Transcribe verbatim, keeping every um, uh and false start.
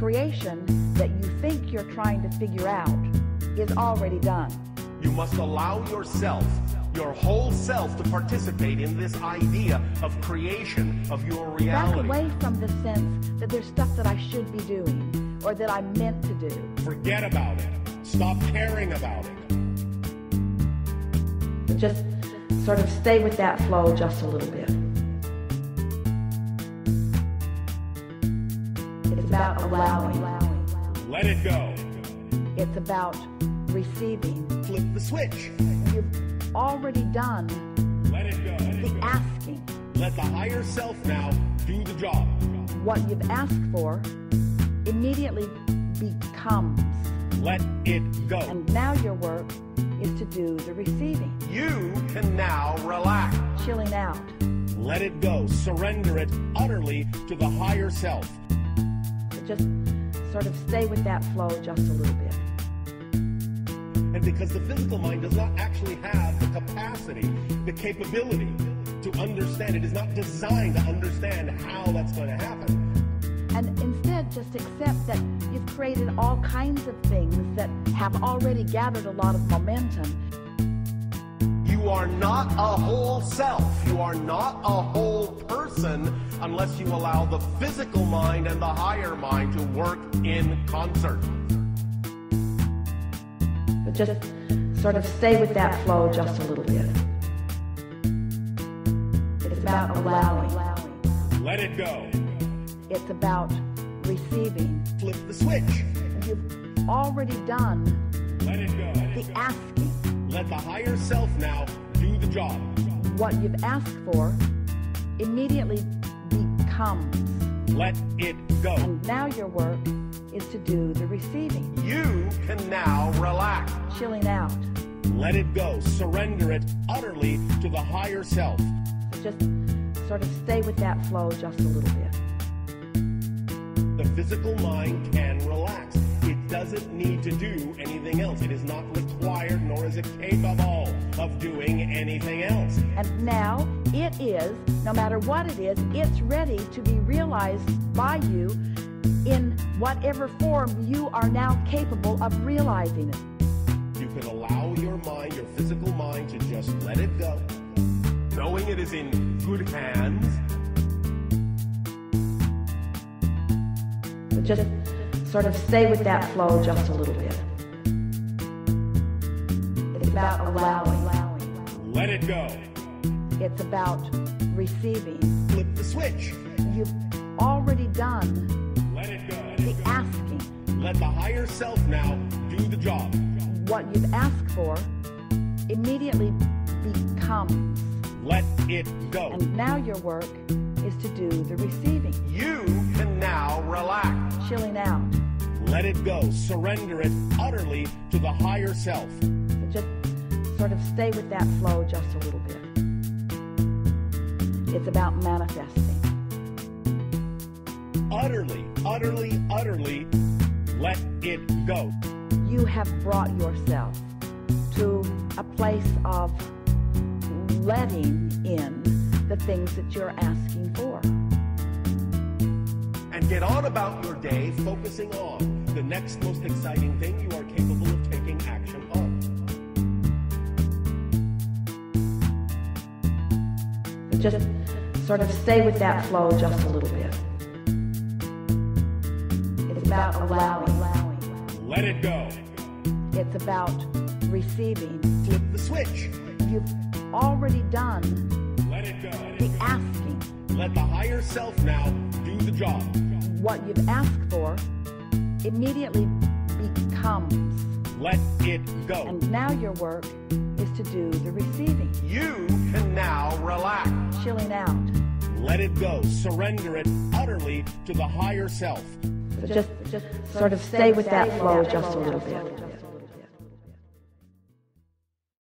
creation that you think you're trying to figure out is already done. You must allow yourself, your whole self, to participate in this idea of creation, of your reality. Back away from the sense that there's stuff that I should be doing or that I'm meant to do. Forget about it. Stop caring about it. Just sort of stay with that flow just a little bit. It's about allowing. Let it go. It's about receiving. Flip the switch. You've already done Let it go. Let the it go. asking. Let the higher self now do the job. What you've asked for immediately becomes. Let it go. And now your work is to do the receiving. You can now relax. Chilling out. Let it go. Surrender it utterly to the higher self. Just sort of stay with that flow just a little bit. And because the physical mind does not actually have the capacity, the capability to understand, it is not designed to understand how that's going to happen. And instead, just accept that you've created all kinds of things that have already gathered a lot of momentum. You are not a whole self. You are not a whole person unless you allow the physical mind and the higher mind to work in concert. But just sort of stay with that flow just a little bit. It's about allowing. Let it go. It's about receiving. Flip the switch. You've already done Let it go. Let the it go. asking. Let the higher self now do the job. What you've asked for immediately becomes. Let it go. And now your work is to do the receiving. You can now relax. Chilling out. Let it go. Surrender it utterly to the higher self. Just sort of stay with that flow just a little bit. The physical mind can relax. It doesn't need to do anything else. It is not required, nor is it capable of doing anything else. And now it is, no matter what it is, it's ready to be realized by you in whatever form you are now capable of realizing it. You can allow your mind, your physical mind, to just let it go, knowing it is in good hands. But just sort of stay with that flow just a little bit. It's about allowing. Let it go. It's about receiving. Flip the switch. You've already done Let it go. Let the it go. asking. Let the higher self now do the job. What you've asked for immediately becomes. Let it go. And now your work is to do the receiving. You can now relax. Chilling out. Let it go. Surrender it utterly to the higher self. So just sort of stay with that flow just a little bit. It's about manifesting. Utterly, utterly, utterly let it go. You have brought yourself to a place of letting in the things that you're asking for. And get on about your day focusing on the next most exciting thing you are capable of taking action on. Just sort of stay with that flow just a little bit. It's about allowing. Let it go. It's about receiving. Flip the switch. You've already done Let it go. Let the it go. asking. Let the higher self now do the job. What you've asked for immediately becomes. Let it go. And now your work is to do the receiving. You can now relax. Chilling out. Let it go. Surrender it utterly to the higher self. So just, just sort of stay with that flow just a little bit.